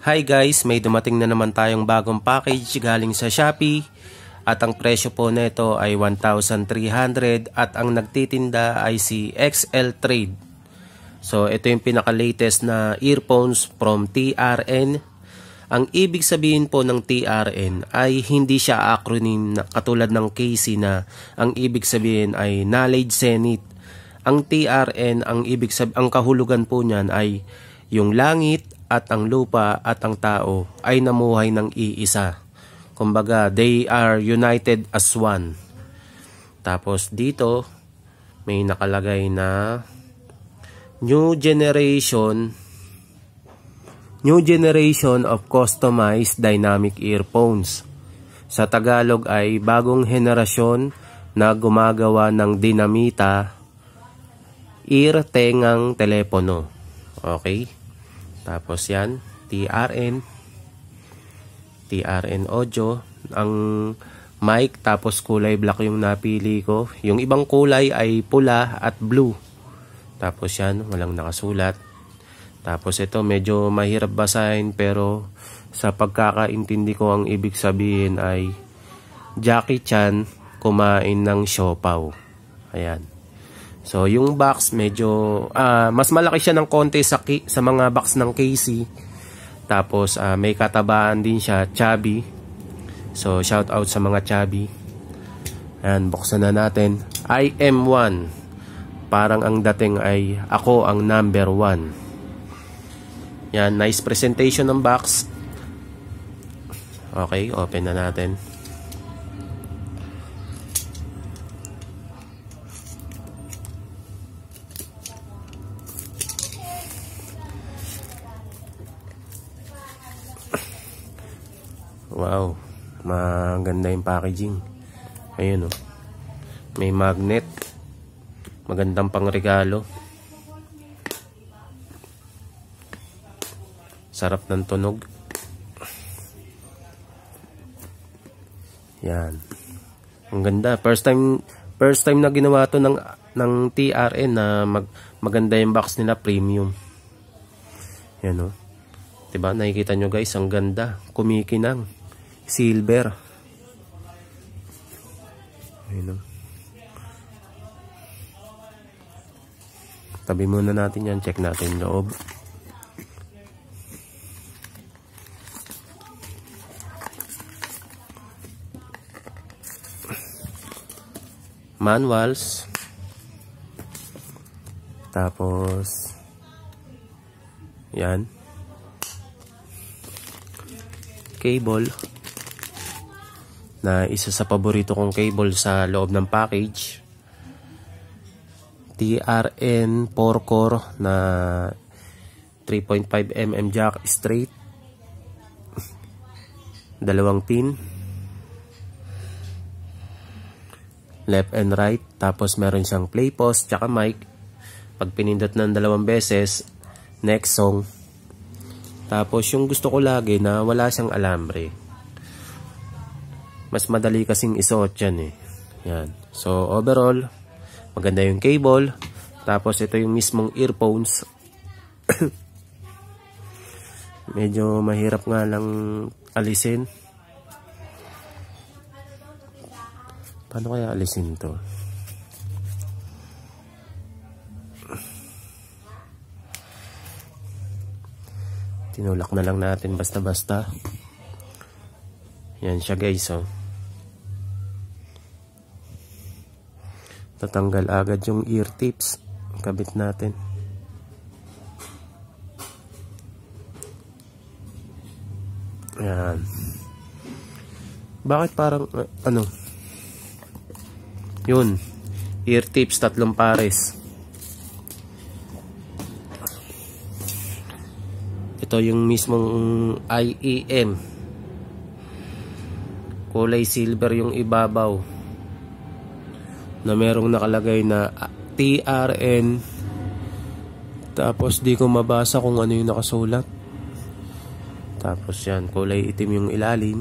Hi guys, may dumating na naman tayong bagong package galing sa Shopee at ang presyo po nito ay 1,300 at ang nagtitinda ay si XL Trade. So ito yung pinaka-latest na earphones from TRN. Ang ibig sabihin po ng TRN ay hindi siya acronym na katulad ng KC na ang ibig sabihin ay Knowledge Zenith. Ang TRN, ang kahulugan po niyan ay yung langit at ang lupa at ang tao ay namuhay ng iisa. Kumbaga, they are united as one. Tapos dito, may nakalagay na New generation of customized dynamic earphones. Sa Tagalog ay bagong henerasyon na gumagawa ng dinamita ear-tengang telepono. Okay? Tapos yan, TRN audio, ang mic, tapos kulay black yung napili ko. Yung ibang kulay ay pula at blue. Tapos yan, walang nakasulat. Tapos ito, medyo mahirap basahin pero sa pagkakaintindi ko ang ibig sabihin ay Jackie Chan kumain ng siopaw. Ayan. So yung box medyo mas malaki siya ng konti sa mga box ng KC. Tapos may katabaan din siya, chubby. So shout out sa mga chubby. Ayan, buksan na natin. I am one. Parang ang dating ay ako ang number 1. Yan, nice presentation ng box. Okay, open na natin. Wow, maganda yung packaging. Ayun, oh. May magnet. Magandang pangregalo. Sarap ng tunog. Yan. Ang ganda. First time na ginawa to ng TRN na maganda yung box nila, premium. Yan, oh. Diba? Nakikita nyo guys, ang ganda. Kumikinang. Silver. Ayun, oh. Tabi muna natin yan. Check natin yung loob. Manuals. Tapos yan. Cable. Na isa sa paborito kong cable sa loob ng package. TRN 4-core na 3.5mm jack straight. 2 pin. Left and right. Tapos meron siyang play pause tsaka mic. Pag pinindot ng 2 beses, next song. Tapos yung gusto ko lagi na wala siyang alambre. Mas madali kasing isuot yan eh. Yan. So overall, maganda yung cable. Tapos ito yung mismong earphones. Medyo mahirap nga lang alisin. Paano kaya alisin to? Tinulak na lang natin basta-basta. Yan siya guys, oh. Tatanggal agad yung ear tips. Kabit natin. Yan. Bakit parang ano? Yun. Ear tips 3 pares. Ito yung mismong IEM. Kulay silver yung ibabaw. Na merong nakalagay na TRN. Tapos di ko mabasa kung ano yung nakasulat. Tapos yan, kulay itim yung ilalim.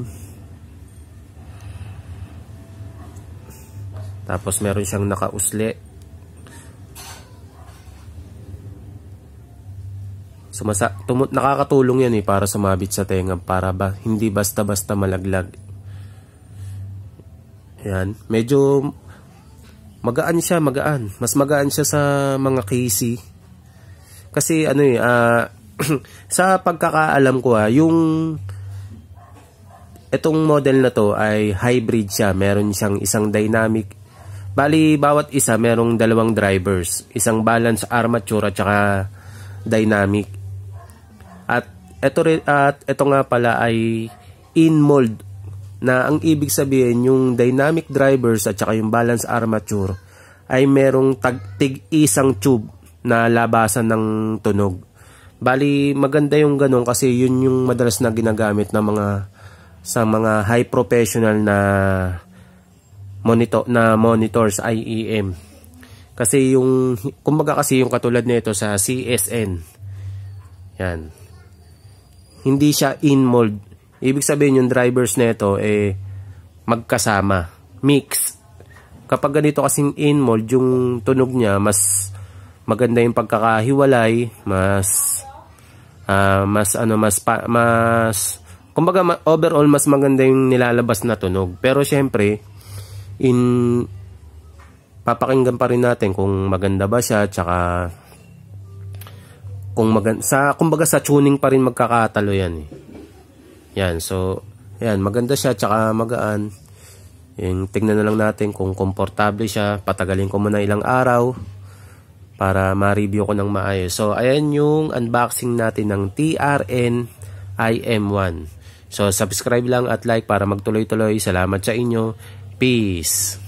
Tapos meron siyang nakausli. Nakakatulong yan para sumabit sa tenga, para hindi basta-basta malaglag. Yan, medyo magaan siya, magaan. Mas magaan siya sa mga Casey. Kasi sa pagkakaalam ko itong model na to ay hybrid siya. Meron siyang isang dynamic. Bali, bawat isa merong dalawang drivers. Isang balance armature at saka dynamic. At ito nga pala ay in-mold. Na ang ibig sabihin, yung dynamic drivers at saka yung balance armature ay merong tig-isang tube na labasan ng tunog. Bali, maganda yung ganun kasi yun yung madalas na ginagamit ng sa mga high professional na monitors IEM. Kasi kumbaga kasi yung katulad nito sa CSN. Yan. Hindi siya in-mold. Ibig sabihin yung drivers nito magkasama, mix. Kapag ganito kasing in-mold, yung tunog niya mas maganda yung pagkakahiwalay, kumbaga overall mas maganda yung nilalabas na tunog. Pero syempre papakinggan pa rin natin kung maganda ba siya, tsaka kumbaga sa tuning pa rin magkakatalo yan Yan, so yan, maganda siya tsaka magaan. Tingnan na lang natin kung komportable siya. Patagalin ko muna ilang araw para ma-review ko ng maayos. So ayan yung unboxing natin ng TRN IM1. So subscribe lang at like para magtuloy-tuloy. Salamat sa inyo. Peace.